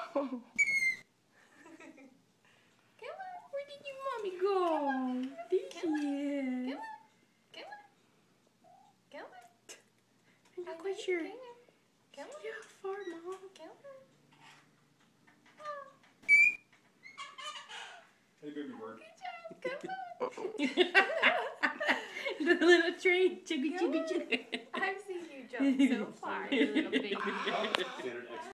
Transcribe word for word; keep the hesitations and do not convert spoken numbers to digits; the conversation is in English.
Come on. Where did your mommy go? There she is. Come on. Come on. Come on. I'm not quite sure. Come on. Come on. Yeah, far, Mom. Come on. Hey, baby bird. Good job. Come on. The little tree. Chugga, chugga, chugga. I've seen you jump so far, you little baby.